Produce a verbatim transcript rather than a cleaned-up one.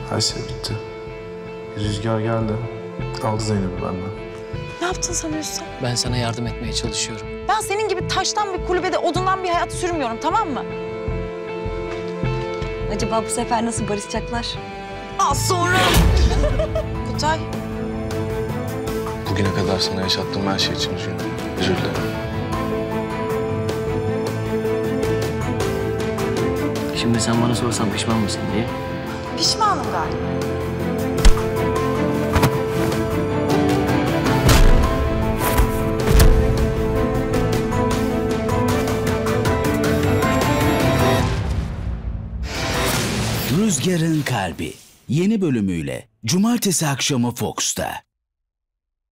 Her şey bitti. Rüzgar geldi. Aldı Zeynep'i benden. Ne yaptın sanıyorsun? Ben sana yardım etmeye çalışıyorum. Ben senin gibi taştan bir kulübede odundan bir hayat sürmüyorum, tamam mı? Acaba bu sefer nasıl barışacaklar? Az sonra. Kutay. Bugüne kadar sana yaşattığım her şey için üzgünüm. Özür dilerim. Şimdi sen bana sorsan pişman mısın diye. Pişmanım galiba. Rüzgarın Kalbi yeni bölümüyle Cumartesi akşamı Fox'ta.